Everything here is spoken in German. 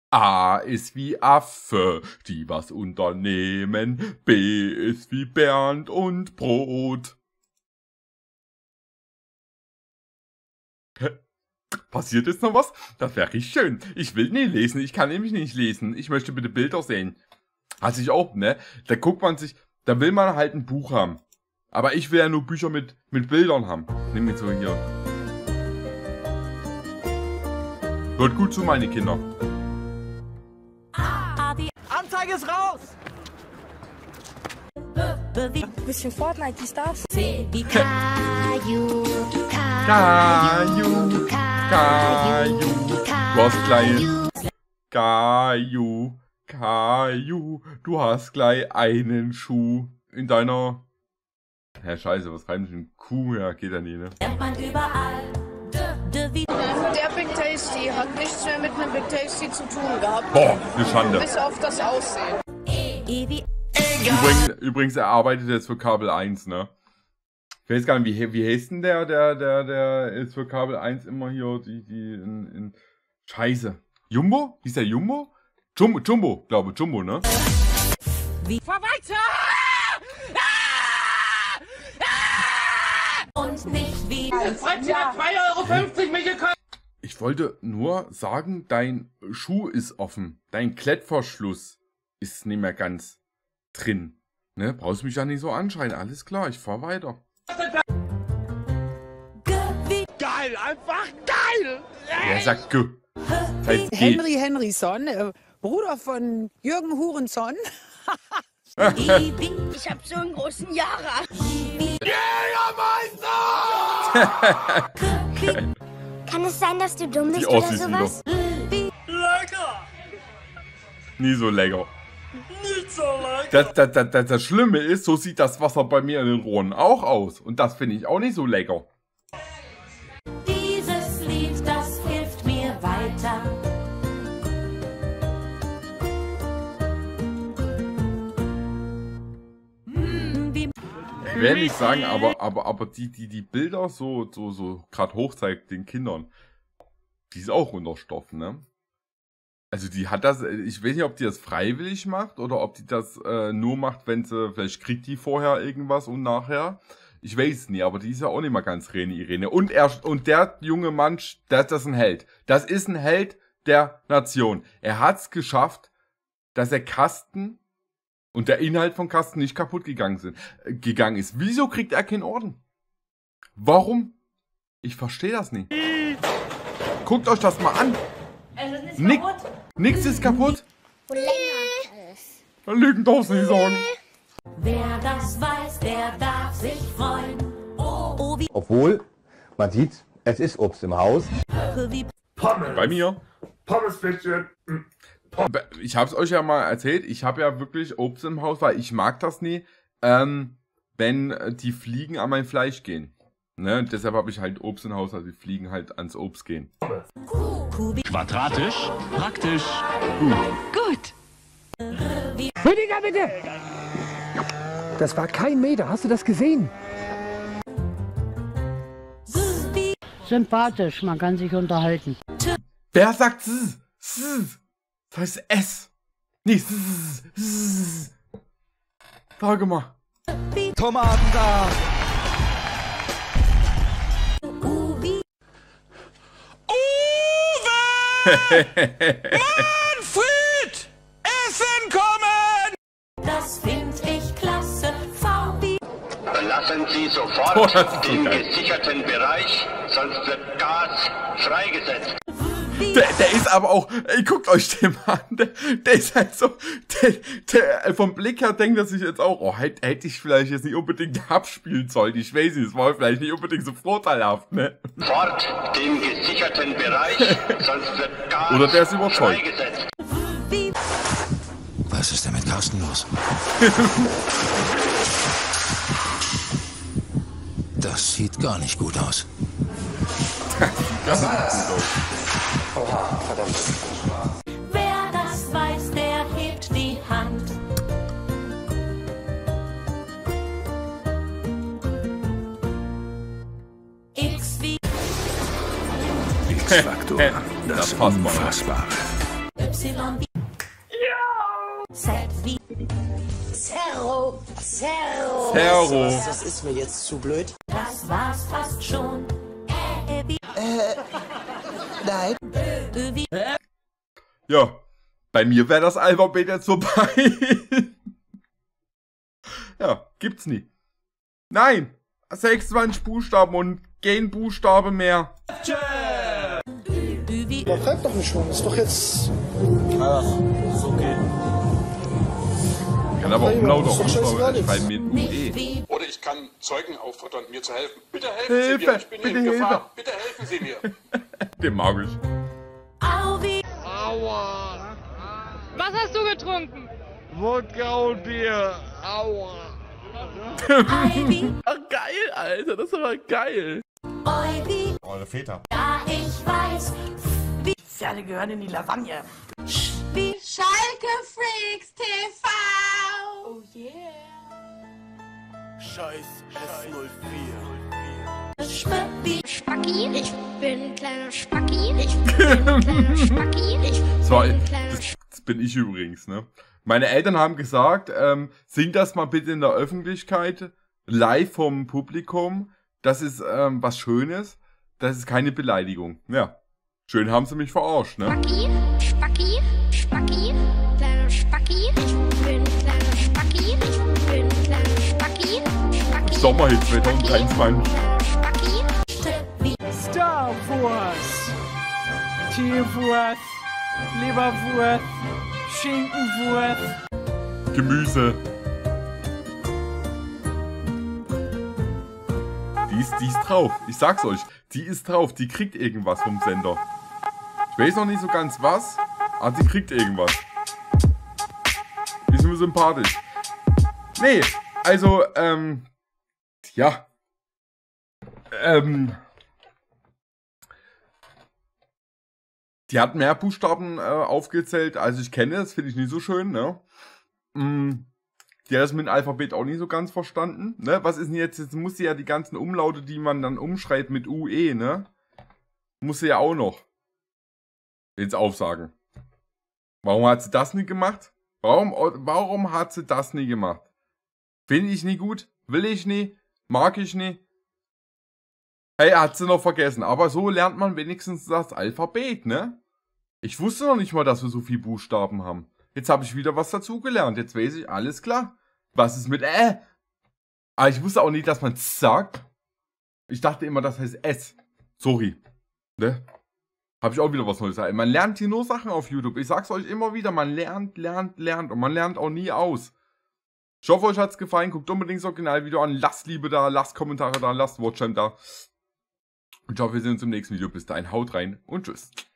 A ist wie Affe, die was unternehmen. B ist wie Bernd und Brot. Passiert jetzt noch was? Das wäre richtig schön. Ich will nie lesen, ich kann nämlich nicht lesen. Ich möchte bitte Bilder sehen. Also ich auch, ne? Da guckt man sich, da will man halt ein Buch haben. Aber ich will ja nur Bücher mit Bildern haben. Nimm jetzt so hier. Hört gut zu, meine Kinder. Anzeige ist raus! Bisschen Fortnite, die Stars. Kaju. Du hast gleich... Kaju. Du hast gleich einen Schuh in deiner... Hä, scheiße, was reimt denn Kuh? Ja, geht ja nie, ne? Der Big Tasty hat nichts mehr mit einem Big Tasty zu tun gehabt. Boah, eine Schande. Bis auf das Aussehen. Übrigens, er arbeitet jetzt für Kabel 1, ne? Ich weiß gar nicht, wie heißt denn der ist für Kabel 1 immer hier, in Scheiße. Jumbo? Hieß der Jumbo? Jumbo, glaube Jumbo, ne? Fahr weiter! Und nicht wie... Fritzi hat 2,50 € mich gekostet! Ich wollte nur sagen, dein Schuh ist offen. Dein Klettverschluss ist nicht mehr ganz drin. Ne? Brauchst mich ja nicht so anschreien. Alles klar, ich fahr weiter. Geil, einfach geil! Er sagt G. Das heißt G. Henry Henryson, Bruder von Jürgen Hurenson. Ich hab so einen großen Jara. Kann es sein, dass du dumm bist Die oder Ossis sowas? Lecker! Nie so lecker. Nicht so lecker! Das Schlimme ist, so sieht das Wasser bei mir in den Rohren auch aus. Und das finde ich auch nicht so lecker. Dieses Lied, das hilft mir weiter. Ich will nicht sagen, aber die Bilder so gerade hochzeigt den Kindern, die ist auch unter Stoff, ne? Also die hat das, ich weiß nicht, ob die das freiwillig macht oder ob die das nur macht, wenn sie, vielleicht kriegt die vorher irgendwas und nachher. Ich weiß es nie, aber die ist ja auch nicht mal ganz reine Irene. Und der junge Mann, das ist ein Held. Das ist ein Held der Nation. Er hat's geschafft, dass der Kasten und der Inhalt von Kasten nicht kaputt gegangen ist. Wieso kriegt er keinen Orden? Warum? Ich verstehe das nicht. Guckt euch das mal an. Nichts ist kaputt. Lügen darfst du nicht sagen. Wer das weiß, der darf sich freuen. Oh, wie Obwohl, man sieht, es ist Obst im Haus. Bei mir. Pommespäckchen. Ich habe es euch ja mal erzählt, ich habe ja wirklich Obst im Haus, weil ich mag das nie, wenn die Fliegen an mein Fleisch gehen. Ne? Und deshalb habe ich halt Obst im Haus, also die Fliegen halt ans Obst gehen. Quadratisch, praktisch, gut. Rüdiger, bitte! Das war kein Meter, hast du das gesehen? Sympathisch, man kann sich unterhalten. Wer sagt S? S? Das heißt S. Nicht S. S. Sag mal. Tomatensaft! Manfred! Essen kommen! Das find ich klasse. VB. Verlassen Sie sofort den gesicherten Bereich, sonst wird Gas freigesetzt. Der ist aber auch, ey, guckt euch den mal an, der ist halt so, der vom Blick her denkt er sich jetzt auch, oh, hätte ich vielleicht jetzt nicht unbedingt abspielen sollen, ich weiß nicht, es war vielleicht nicht unbedingt so vorteilhaft, ne? Fort den gesicherten Bereich, sonst wird Gas Oder der ist überzeugt. freigesetzt. Was ist denn mit Carsten los? Das sieht gar nicht gut aus. Das sieht gut aus. Oha, verdammt. Wer das weiß, der hebt die Hand. X wie X-Faktor, das Unfassbare. Y wie Z wie Zerro. Zerro. Zerro. Das ist mir jetzt zu blöd. das war's fast schon. Wie Nein. wie Ja, bei mir wäre das Alphabet jetzt vorbei. Ja, gibt's nie. Nein, 26 Buchstaben und kein Buchstabe mehr. wie Man fragt doch nicht schon, ist doch jetzt... Ach, ist okay. Kann aber Umlaut auch ist doch scheißegal jetzt. bei mir nicht E. wie Oder ich kann Zeugen auffordern, mir zu helfen. Bitte helfen Hilfe, Sie mir, ich bin bitte in Hilfe. Gefahr. Bitte helfen Sie mir. Den mag ich. Au wie Was hast du getrunken? Wodka und Bier. Aua. Ei wie Ach, geil, Alter, das ist aber geil. Eu wie Eure Väter. ja ich weiß Pferde gehören in die Lasagne. wie Schalke Freaks TV. oh yeah Scheiß S04. Schme wie Spacki, ich bin ein kleiner Spacki. Ich bin ein kleiner Spacki. Ich Das, war, bin ein kleiner das bin ich übrigens, ne? Meine Eltern haben gesagt, sing das mal bitte in der Öffentlichkeit, live vom Publikum. Das ist was Schönes. Das ist keine Beleidigung. Ja, schön haben sie mich verarscht, ne? Spacki, Spacki, Spacki, kleiner Spacki. Ich bin ein kleiner Spacki. Ich bin ein kleiner Spacki. Spacki. Sommerhit 2023. Spacki. wie Star Wars. Tierwurst. Leberwurst. Schinkenwurst. Gemüse. Die ist drauf. Ich sag's euch. Die ist drauf. Die kriegt irgendwas vom Sender. Ich weiß noch nicht so ganz was, aber die kriegt irgendwas. Die ist mir sympathisch. Nee, also, ja. Die hat mehr Buchstaben aufgezählt, als ich kenne. Das finde ich nicht so schön, ne? Die hat das mit dem Alphabet auch nicht so ganz verstanden, ne? Was ist denn jetzt? Jetzt muss sie ja die ganzen Umlaute, die man dann umschreibt mit UE, ne? Muss sie ja auch noch jetzt aufsagen. Warum hat sie das nicht gemacht? Warum hat sie das nie gemacht? Finde ich nie gut, will ich nie, mag ich nie. Hey, hat sie noch vergessen. Aber so lernt man wenigstens das Alphabet, ne? Ich wusste noch nicht mal, dass wir so viele Buchstaben haben. Jetzt habe ich wieder was dazugelernt. Jetzt weiß ich, alles klar. Was ist mit Aber ich wusste auch nicht, dass man sagt. Ich dachte immer, das heißt S. Sorry. Ne? Habe ich auch wieder was Neues gesagt. Man lernt hier nur Sachen auf YouTube. Ich sag's euch immer wieder. Man lernt. Und man lernt auch nie aus. Ich hoffe, euch hat's gefallen. Guckt unbedingt das Originalvideo an. Lasst Liebe da, lasst Kommentare da, lasst Watchtime da. Und ich hoffe, wir sehen uns im nächsten Video. Bis dahin, haut rein und tschüss.